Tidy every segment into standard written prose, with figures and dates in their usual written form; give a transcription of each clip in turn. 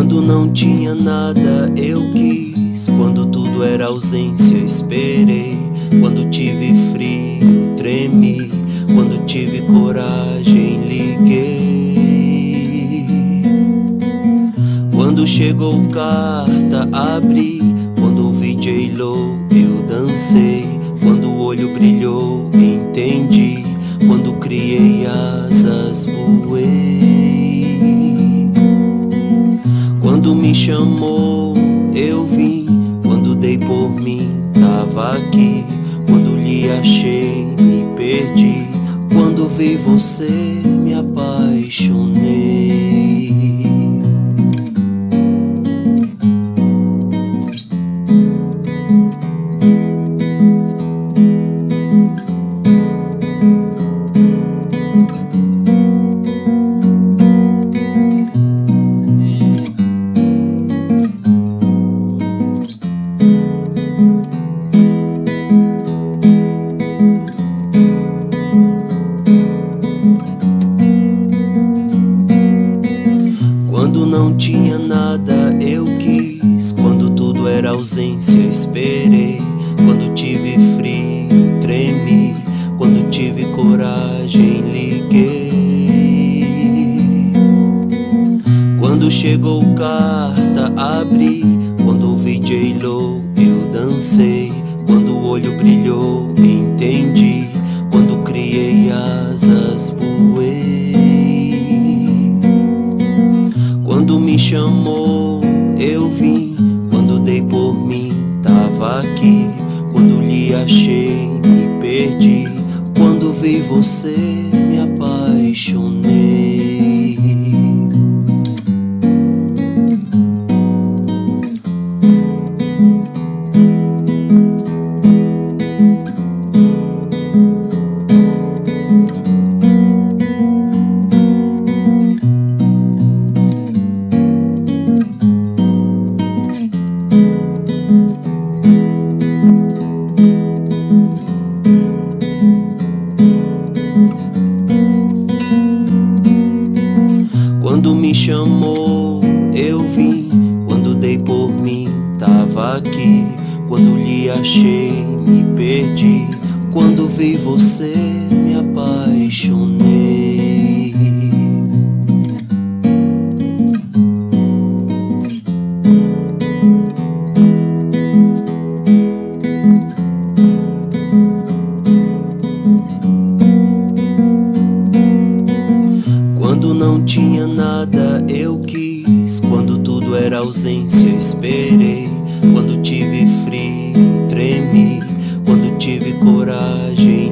Quando não tinha nada eu quis, quando tudo era ausência esperei, quando tive frio tremi, quando tive coragem liguei, quando chegou carta abri, quando ouvi J-Lo eu dancei, quando o olho brilhou entendi, quando criei asas voei, quando me chamou eu vim, quando dei por mim tava aqui, quando lhe achei me perdi, quando vi você me apaixonei. Quando não tinha nada eu quis, quando tudo era ausência esperei, quando tive frio tremi, quando tive coragem liguei, quando chegou carta abri, quando ouvi J-Lo eu dancei, quando o olho brilhou entendi, quando criei asas voei, quando me chamou eu vim, quando dei por mim tava aqui, quando lhe achei me perdi, quando vi você me apaixonei. Quando me chamou eu vim, quando dei por mim tava aqui, quando lhe achei me perdi, quando vi você me apaixonei. Quando não tinha nada eu quis, quando tudo era ausência esperei, quando tive frio tremi, quando tive coragem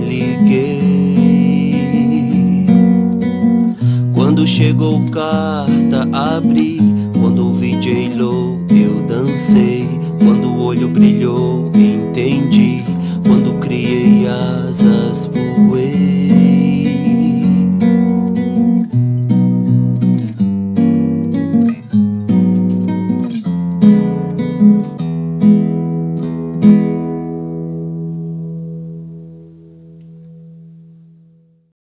liguei, quando chegou carta abri, quando ouvi J-Lo eu dancei, quando o olho brilhou